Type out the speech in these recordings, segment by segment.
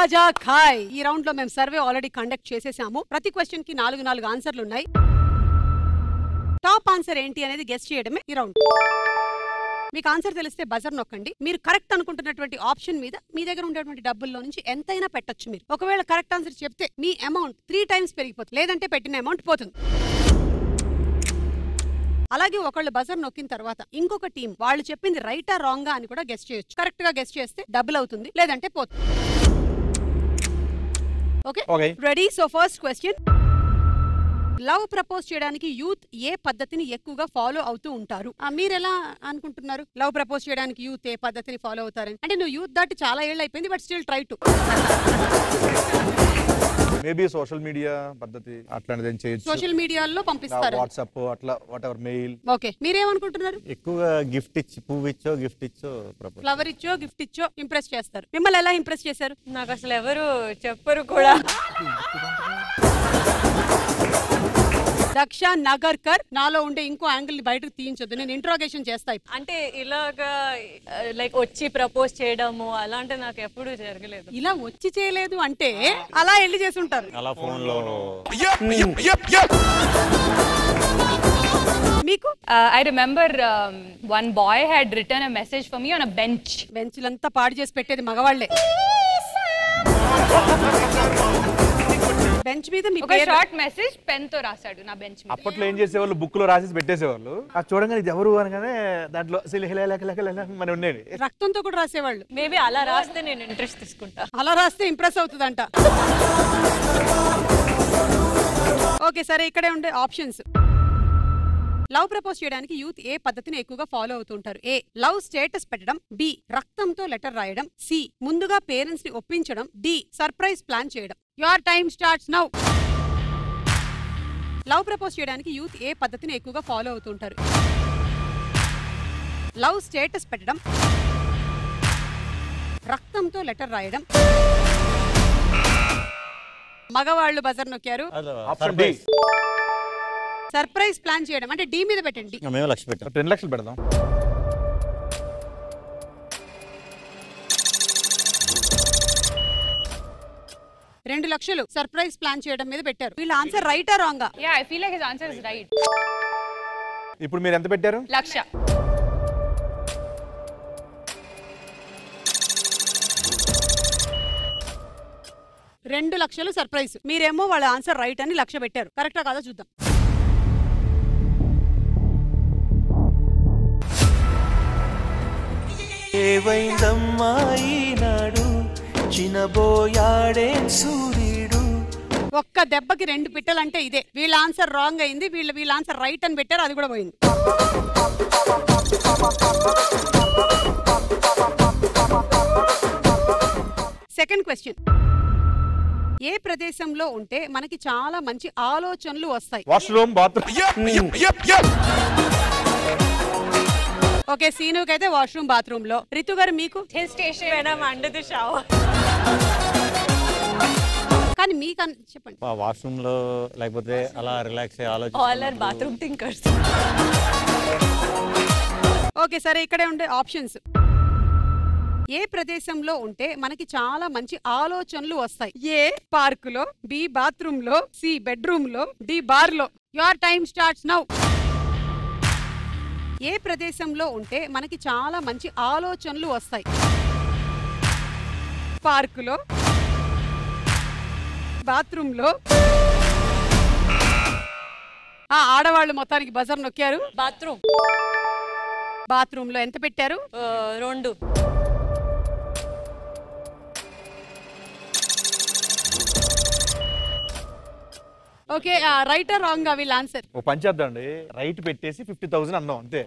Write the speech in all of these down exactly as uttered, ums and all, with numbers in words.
కాజా ఖాయ్. ఈ రౌండ్ లో మేము సర్వే ఆల్రెడీ కండక్ట్ చేసేసాము. ప్రతి క్వశ్చన్ కి నాలుగు నాలుగు ఆన్సర్లు ఉన్నాయి. టాప్ ఆన్సర్ ఏంటి అనేది గెస్ చేయడమే ఈ రౌండ్. మీకు ఆన్సర్ తెలిస్తే బజర్ నొక్కండి. మీరు కరెక్ట్ అనుకుంటున్నటువంటి ఆప్షన్ మీద మీ దగ్గర ఉండేటువంటి డబ్బుల్లో నుంచి ఎంతైనా పెట్టొచ్చు. మీరు ఒకవేళ కరెక్ట్ ఆన్సర్ చెప్తే మీ అమౌంట్ త్రీ టైమ్స్ పెరిగిపోతుంది, లేదంటే పెట్టిన అమౌంట్ పోతుంది. అలాగే ఒకళ్ళు బజర్ నొక్కిన తర్వాత ఇంకొక టీం వాళ్ళు చెప్పింది రైటా రాంగా అని కూడా గెస్ చేయొచ్చు. కరెక్ట్ గా గెస్ చేస్తే డబుల్ అవుతుంది, లేదంటే పోతుంది. Okay ready? So first question, love propose చేయడానికి యూత్ ఏ పద్ధతిని ఎక్కువగా ఫాలో అవుతూ ఉంటారు? మీరు ఎలా అనుకుంటున్నారు లవ్ ప్రపోజ్ చేయడానికి యూత్ ఏ పద్ధతిని ఫాలో అవుతారని? అంటే నువ్వు యూత్ దాటి చాలా ఏళ్ళు అయిపోయింది, but still try to. Maybe social media పద్ధతి అట్లాంటిది ఏం చేయొచ్చు. సోషల్ మీడియాలో పంపిస్తారు, వాట్సాప్ అట్లా వాట్ ఎవర్ మెయిల్. ఓకే మీరేమనుకుంటున్నారు? ఎక్కువగా గిఫ్ట్ ఇచ్చి పువ్వు ఇచ్చో గిఫ్ట్ ఇచ్చో ఫ్లవర్ ఇచ్చో గిఫ్ట్ ఇచ్చో ఇంప్రెస్ చేస్తారు. మిమ్మల్ని ఎలా ఇంప్రెస్ చేశారు? నాకు అసలు ఎవరు చెప్పరు కూడా. దక్ష నగర్కర్, నాలో ఉండే ఇంకో యాంగిల్ ని బయటకు తీయించొద్దు, నేను ఇంట్రోగేషన్ చేస్తా. అంటే ఇలాగా లైక్ వచ్చి ప్రపోజ్ చేయడము అలా అంటే నాకు ఎప్పుడు జరగలేదు. ఇలా వచ్చి చేయలేదు అంటే అలా వెళ్ళి చేసి ఉంటారు. అలా ఫోన్ లో మీకు I remember one boy had return a message for me on a bench. బెంచ్లంతా పాడు చేసి పెట్టేది మగవాళ్లే. బెంచ్ మీద మీ ఒక షార్ట్ మెసేజ్ పెన్ తో రాశాడు నా బెంచ్ మీద. అప్పట్లో ఏం చేసేవాళ్ళు, బుక్ లో రాసి పెట్టేసేవాళ్ళు. ఆ చూడంగానే ఇది ఎవరు అనగానే దాంట్లో మన ఉండేది. రక్తంతో కూడా రాసేవాళ్ళు. మేబీ అలా రాస్తే నేను ఇంట్రెస్ట్ తీసుకుంటా. అలా రాస్తే ఇంప్రెస్ అవుతుందంట. ఓకే సరే, ఇక్కడే ఉండే ఆప్షన్స్. లవ్ ప్రపోజ్ చేయడానికి యూత్ ఏ పద్ధతిని ఎక్కువగా ఫాలో అవుతుంటారు? ఏ లవ్ స్టేటస్ పెట్టడం, బి రక్తంతో లెటర్ రాయడం, సి ముందుగా పేరెంట్స్ ని ఒప్పించడం, డి సర్ప్రైజ్ ప్లాన్ చేయడం. Your time starts now. Love propose చేయడానికి యూత్ ఏ పద్ధతిని ఎక్కువగా ఫాలో అవుతుంటారు? లవ్ స్టేటస్ పెట్టడం, రక్తంతో లెటర్ రాయడం. మగవాళ్ళు బజర్ నొక్కారు. సర్ప్రైజ్ ప్లాన్ చేయడం అంటే డి మీద పెట్టండి. మేము లక్ష పెట్టాం, రెండు లక్షలు పెడదాం. రెండు లక్షలు సర్ప్రైజ్ ప్లాన్ చేయడం మీద పెట్టారు. వీళ్ళ ఆన్సర్ రైటా రాంగా? Yeah I feel like his answer is right. ఇప్పుడు మీరు ఎంత పెట్టారు? లక్ష. రెండు లక్షలు సర్ప్రైజ్. మీరేమో వాళ్ళ ఆన్సర్ రైట్ అని లక్ష పెట్టారు. కరెక్టా కాదా చూద్దాం. ఏవైందమ్మా ఈనాడు చినబోయాడే సూర్యుడు. ఒక్క దెబ్బకి రెండు పిట్టలంటే ఇదే. వీళ్ళ ఆన్సర్ రాంగ్ అయింది, వీళ్ళ వీళ్ళ ఆన్సర్ రైట్ అని పెట్టారు, అది కూడా పోయింది. సెకండ్ క్వశ్చన్, ఏ ప్రదేశంలో ఉంటే మనకి చాలా మంచి ఆలోచనలు వస్తాయి? Washroom, bathroom. ఓకే సీనుకి అయితే వాష్రూమ్ బాత్రూమ్ లో. రితు గారు మీకు? Hill station under the shower. కానీ మీకు చెప్పండి. వాష్రూమ్ లో లేకపోతే అలా రిలాక్స్ అయ్యే ఆలోచన. All are bathroom thinkers. Okay సరే, ఇక్కడే ఉండే ఆప్షన్స్. ఏ ప్రదేశంలో ఉంటే మనకి చాలా మంచి ఆలోచనలు వస్తాయి? ఏ పార్కులో, బి బాత్రూమ్ లో, సి బెడ్రూమ్ లో, డి బార్ లో. Your time starts now. ఏ ప్రదేశంలో ఉంటే మనకి చాలా మంచి ఆలోచనలు వస్తాయి? పార్కులో, బాత్రూమ్ లో. ఆ ఆడవాళ్ళు మొత్తానికి బజర్ నొక్కారు. బాత్రూమ్. బాత్రూమ్ లో ఎంత పెట్టారు? రెండు. ఓకే రైటర్ రాంగ్ వీళ్ళ ఆన్సర్. ఓ పని చేద్దాండి, రైట్ పెట్టేసి ఫిఫ్టీ థౌసండ్ అన్నాం అంతే.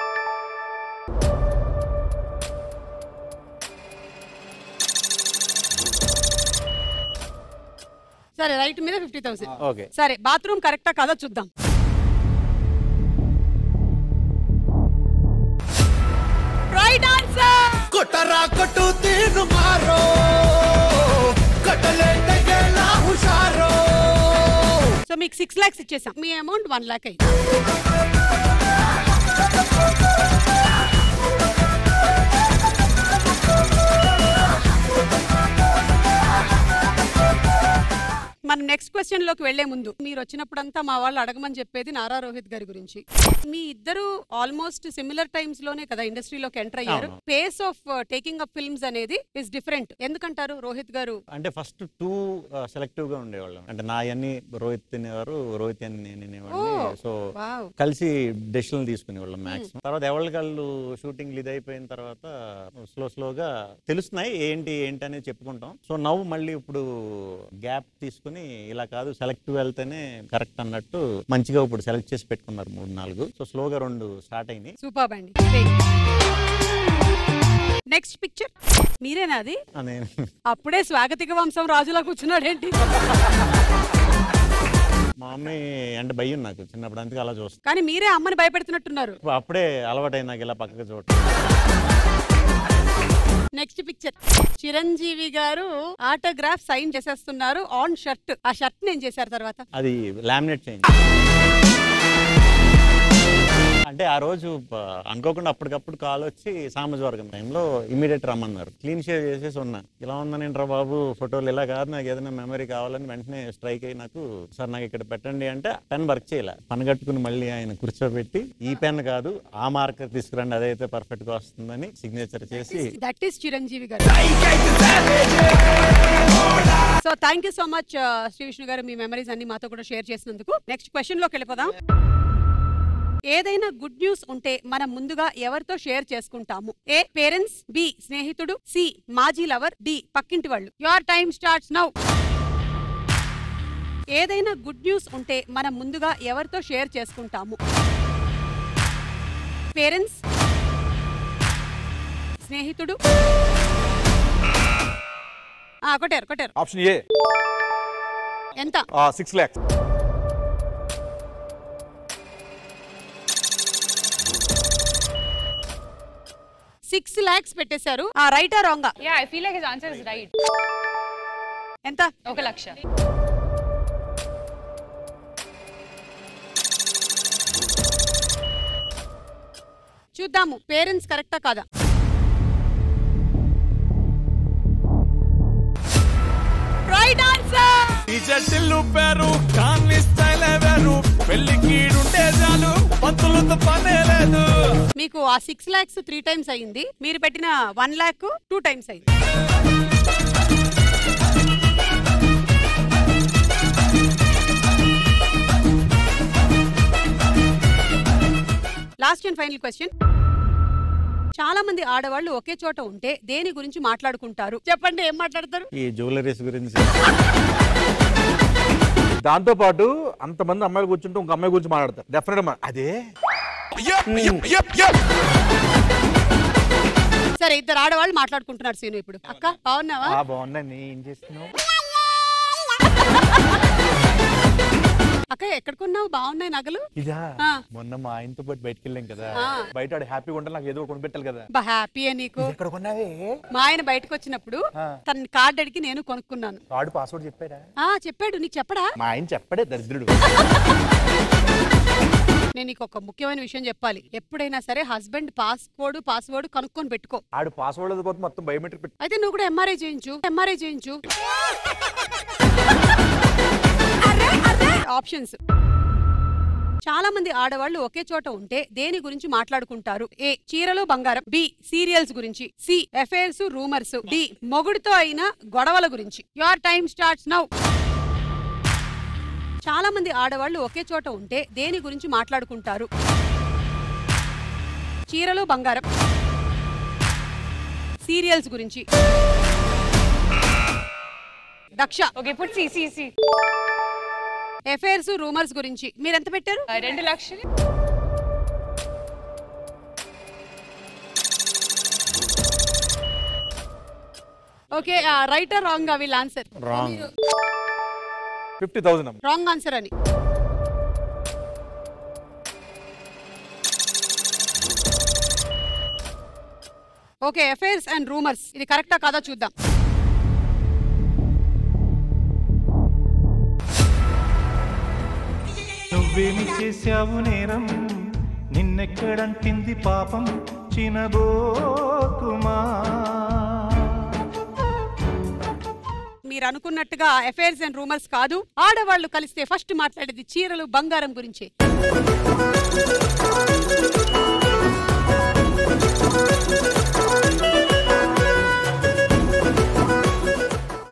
సరే రైట్ మీద ఫిఫ్టీ థౌసండ్. ఓకే సరే బాత్రూమ్ కరెక్టా కాదా చూద్దాం. Right answer. కొట్టరా కొట్టు తీరు మారో కట్టలే తగలా హుషారో. సో మీకు సిక్స్ లాక్స్ ఇచ్చేసాం, మీ అమౌంట్ వన్ లాక్ అయింది. మన నెక్స్ట్ క్వశ్చన్ లోకి వెళ్లే ముందు మీరు వచ్చినప్పుడంతా మా వాళ్ళు అడగమని చెప్పేది నారా రోహిత్ గారి గురించి. మీ ఇద్దరు ఆల్మోస్ట్ సిమిలర్ టైమ్స్ లోనే కదా ఇండస్ట్రీలోకి ఎంటర్ అయ్యారు. Pace of taking up films అనేది ఇస్ డిఫరెంట్. ఎందుకంటారు రోహిత్ గారు? అంటే ఫస్ట్ టూ సెలెక్టివ్ గా ఉండేవాళ్ళం. అంటే నా అన్ని రోహిత్ తినేవారు, రోహిత్ అని నేను తినేవాడిని. సో కలిసి డెసిషన్లు తీసుకునేవాళ్ళం మాక్సిమం. తర్వాత ఎవరి వాళ్ళు షూటింగ్ ఇది అయిపోయిన తర్వాత స్లో స్లోగా తెలుస్తున్నాయి ఏంటి ఏంటి అనేది చెప్పుకుంటాం. సో నవ్వు మళ్ళీ ఇప్పుడు గ్యాప్ తీసుకుని ఇలా కాదు సెలెక్టివ్ వెళ్తేనే కరెక్ట్ అన్నట్టు మంచిగా ఇప్పుడు సెలెక్ట్ చేసి పెట్టుకున్నారు మూడు నాలుగు. సో స్లోగా రెండు స్టార్ట్ అయింది. సూపర్ అండి. నెక్స్ట్ పిక్చర్ మీరేనా అది? అప్పుడే స్వాగతిక వంశం రాజులా కూర్చున్నాడు ఏంటి? మా అమ్మాయి అంటే భయం నాకు చిన్నప్పుడు, అందుకే అలా చూస్తాను. కానీ మీరే అమ్మని భయపెడుతున్నట్టున్నారు. అప్పుడే అలవాటైంది నాకు ఇలా పక్కకు చూడటం. నెక్స్ట్ పిక్చర్ చిరంజీవి గారు ఆటోగ్రాఫ్ సైన్ చేసేస్తున్నారు ఆన్ షర్ట్. ఆ షర్ట్ నేను చేశారు తర్వాత అది లామినేట్ చేయండి. అంటే ఆ రోజు అనుకోకుండా అప్పటికప్పుడు కాల్ వచ్చి సామజవర్గం టైంలో ఇమీడియట్ రమ్మన్నారు. క్లీన్ షేవ్ చేసేసి ఉన్నా. ఇలా ఉందనేంట్రా బాబు ఫోటోలు ఇలా కాదు, నాకు ఏదైనా మెమరీ కావాలని వెంటనే స్ట్రైక్ అయ్యి నాకు సార్ నాకు ఇక్కడ పెట్టండి అంటే పెన్ వర్క్ చేయాల. పని కట్టుకుని మళ్ళీ ఆయన కూర్చోబెట్టి ఈ పెన్ కాదు ఆ మార్కర్ తీసుకురండి అదైతే పర్ఫెక్ట్ గా వస్తుందని సిగ్నేచర్ చేసి దట్ ఈస్ చిరంజీవి గారు. So thank you so much Shri Vishnu గారు, మీ మెమరీస్ అన్ని మాతో కూడా షేర్ చేసినందుకు. నెక్స్ట్ క్వశ్చన్ లోకి వెళ్ళిపోదాం. ఏదైనా గుడ్ న్యూస్ ఉంటే మనం ముందుగా ఎవరితో షేర్ చేసుకుంటాము? ఏ పేరెంట్స్, బి స్నేహితుడు, సి మాజీ లవర్, డి పక్కింటి వాళ్ళు. Your time starts now. ఏదైనా గుడ్ న్యూస్ ఉంటే మనం ముందుగా ఎవరితో షేర్ చేసుకుంటాము? పేరెంట్స్, స్నేహితుడు. కొట్టారు కొట్టారు. Option A. ఎంత? సిక్స్ లాక్స్. సిక్స్ లాక్స్ పెట్టేశారు. ఆ రైటా రాంగా? Yeah I feel like his answer is right. ఎంత? ఒక లక్ష. చూద్దాము పేరెంట్స్ కరెక్టా కాదా. Right answer. టీచర్లు పేరు కాన్ని స్టైల్ వేరు పెళ్లికి ఉంటే చాలు పంతులతో పనే లేదు. మీకు ఆ సిక్స్ లాక్స్ త్రీ టైమ్స్ అయింది, మీరు పెట్టిన వన్ లాక్ టూ టైమ్స్ అయింది. Last and final question. చాలా మంది ఆడవాళ్ళు ఒకే చోట ఉంటే దేని గురించి మాట్లాడుకుంటారు? చెప్పండి, ఏం మాట్లాడతారు? ఈ జ్యువెలరీస్ గురించి. దాంతో పాటు అంతమంది అమ్మాయిలు కూర్చుంటే ఇంకొక అమ్మాయి గురించి మాట్లాడతారు డెఫినెట్. అదే సరే, ఇద్దరు ఆడవాళ్ళు మాట్లాడుకుంటున్నారు సీను ఇప్పుడు. అక్క బాగున్నావా? బాగున్నాను. ఏం చేస్తున్నావు? అక్క ఎక్కడ కొన్నావు? బాగున్నాయి నగలు. ఇదా మొన్న మా ఆయనతో పాటు బయటకు వెళ్ళాం కదా, బయట హ్యాపీగా ఉంటే నాకు ఏదో కొనిపెట్టాలి కదా. హ్యాపీ నీకు. ఎక్కడ కొన్నావే? మా ఆయన బయటకు వచ్చినప్పుడు తన కార్డు అడిగి నేను కొనుక్కున్నాను. కార్డు పాస్వర్డ్ చెప్పాడా? చెప్పాడు. నీకు చెప్పడా? మా ఆయన చెప్పడే దరిద్రుడు. నేను నీకు ఒక ముఖ్యమైన విషయం చెప్పాలి. ఎప్పుడైనా సరే హస్బెండ్ పాస్వర్డ్ పాస్వర్డ్ కనుక్కొని పెట్టుకో. ఆడు పాస్వర్డ్ పోతే మొత్తం బయోమెట్రిక్ పెట్టు. అయితే నువ్వు కూడా ఎంఆర్ఐ చేయించు. ఎంఆర్ఐ చేయించు. ఆప్షన్స్. చాలా మంది ఆడవాళ్ళు ఒకే చోట ఉంటే దేని గురించి మాట్లాడుకుంటారు? ఏ చీరలు బంగారం, బి సీరియల్స్ గురించి, సి అఫైర్స్ రూమర్స్, డి మొగుడితో అయిన గొడవల గురించి. Your time starts now. చాలా మంది ఆడవాళ్ళు ఒకే చోట ఉంటే దేని గురించి మాట్లాడుకుంటారు? చీరలు బంగారం, సీరియల్స్ గురించి. Daksha. Okay put C C C. Affairs rumours గురించి. మీరు ఎంత పెట్టారు? రెండు లక్షలు. ఓకే, రైట్ ఆర్ రాంగ్ వీళ్ళ ఆన్సర్? Wrong. Fifty thousand wrong answer అని. ఓకే, అఫైర్స్ అండ్ రూమర్స్ ఇది కరెక్టా కాదా చూద్దాం. నువ్వేమి చేశావు నేరం, నిన్నెక్కడంటింది పాపం చినబోకుమా. మీ మీరు అనుకున్నట్టుగా అఫైర్స్ అండ్ రూమర్స్ కాదు. ఆడవాళ్లు కలిస్తే ఫస్ట్ మాట్లాడేది చీరలు బంగారం గురించి.